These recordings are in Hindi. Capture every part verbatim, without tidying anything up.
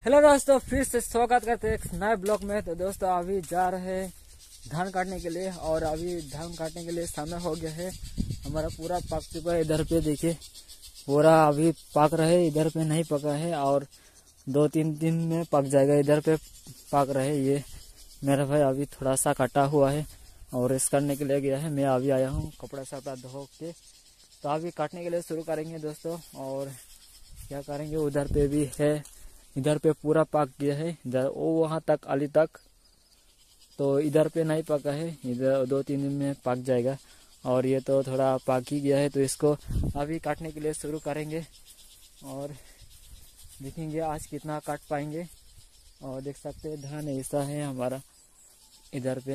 हेलो दोस्तों, फिर से स्वागत करते हैं एक नए ब्लॉग में। तो दोस्तों अभी जा रहे हैं धान काटने के लिए और अभी धान काटने के लिए समय हो गया है। हमारा पूरा पक चुका है। इधर पे देखिए पूरा अभी पक रहे, इधर पे नहीं पका है और दो तीन दिन में पक जाएगा। इधर पे पक रहे। ये मेरा भाई अभी थोड़ा सा कटा हुआ है और रेस्ट करने के लिए गया है। मैं अभी आया हूँ कपड़ा सपड़ा धो के। तो अभी काटने के लिए शुरू करेंगे दोस्तों। और क्या करेंगे, उधर पे भी है, इधर पे पूरा पक गया है, इधर वो वहाँ तक अली तक। तो इधर पे नहीं पका है, इधर दो तीन दिन में पक जाएगा। और ये तो थोड़ा पक ही गया है, तो इसको अभी काटने के लिए शुरू करेंगे और देखेंगे आज कितना काट पाएंगे। और देख सकते हैं धान ऐसा है हमारा इधर पे।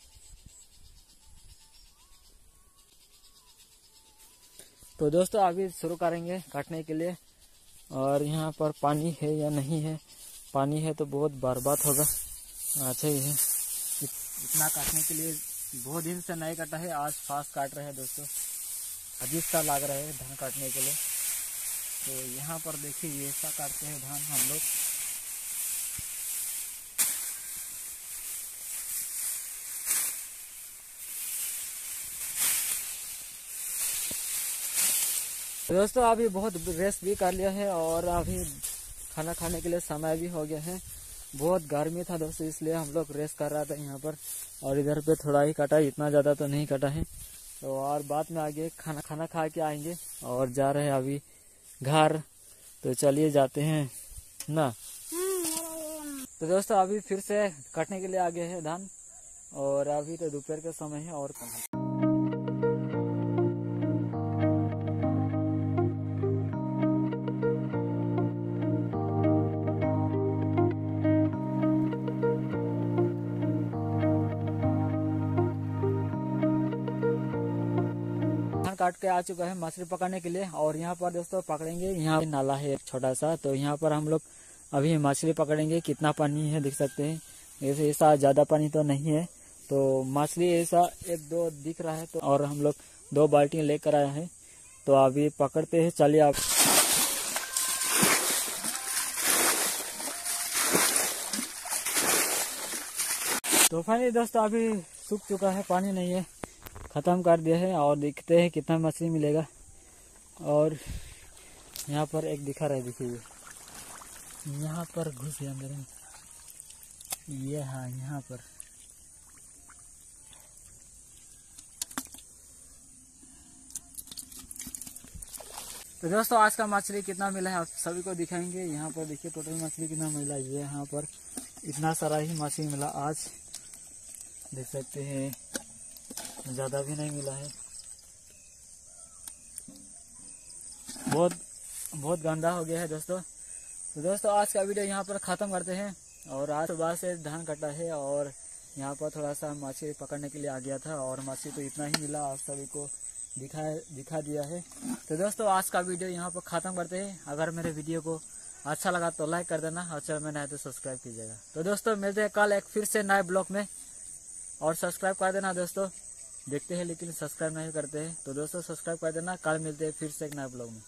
तो दोस्तों अभी शुरू करेंगे काटने के लिए। और यहाँ पर पानी है या नहीं है, पानी है तो बहुत बर्बाद होगा। अच्छा ही है, इत, इतना काटने के लिए बहुत दिन से नहीं काटा है, आज फास्ट काट रहे हैं दोस्तों। अजीब सा लग रहा है धान काटने के लिए। तो यहाँ पर देखिए ये ऐसा काटते हैं धान हम लोग। तो दोस्तों अभी बहुत रेस्ट भी कर लिया है और अभी खाना खाने के लिए समय भी हो गया है। बहुत गर्मी था दोस्तों, इसलिए हम लोग रेस्ट कर रहा था यहाँ पर। और इधर पे थोड़ा ही कटा है, इतना ज़्यादा तो नहीं कटा है। तो और बाद में आगे खाना खाना खा के आएंगे और जा रहे हैं अभी घर। तो चलिए जाते हैं ना। तो दोस्तों अभी फिर से काटने के लिए आ गए हैं धान। और अभी तो दोपहर का समय है और कहाँ। काट के आ चुका है मछली पकड़ने के लिए। और यहाँ पर दोस्तों पकड़ेंगे, यहाँ नाला है एक छोटा सा, तो यहाँ पर हम लोग अभी मछली पकड़ेंगे। कितना पानी है देख सकते हैं, ऐसे ऐसा ज्यादा पानी तो नहीं है। तो मछली ऐसा एक दो दिख रहा है। तो और हम लोग दो बाल्टी लेकर आए हैं, तो अभी पकड़ते हैं। चलिए आप। तो फाइनली दोस्तों अभी सूख चुका है, पानी नहीं है, ख़त्म कर दिया है। और देखते हैं कितना मछली मिलेगा। और यहाँ पर एक दिखा रहा है, देखिए यहाँ पर घुस गया अंदर में, ये हाँ यहाँ पर। तो दोस्तों आज का मछली कितना मिला है आप सभी को दिखाएंगे। यहाँ पर देखिए टोटल मछली कितना मिला। ये यहाँ पर इतना सारा ही मछली मिला आज, देख सकते हैं, ज़्यादा भी नहीं मिला है। बहुत बहुत गंदा हो गया है दोस्तों। तो दोस्तों आज का वीडियो यहाँ पर ख़त्म करते हैं। और आज सुबह से धान कटा है और यहाँ पर थोड़ा सा मछली पकड़ने के लिए आ गया था और मछली तो इतना ही मिला, आप सभी को दिखा दिखा दिया है। तो दोस्तों आज का वीडियो यहाँ पर ख़त्म करते हैं। अगर मेरे वीडियो को अच्छा लगा तो लाइक कर देना और चैनल में नए तो सब्सक्राइब कीजिएगा। तो दोस्तों मिलते हैं कल एक फिर से नए ब्लॉग में। और सब्सक्राइब कर देना दोस्तों, देखते हैं लेकिन सब्सक्राइब नहीं करते हैं। तो दोस्तों सब्सक्राइब कर देना। कल मिलते हैं फिर से एक नए ब्लॉग में।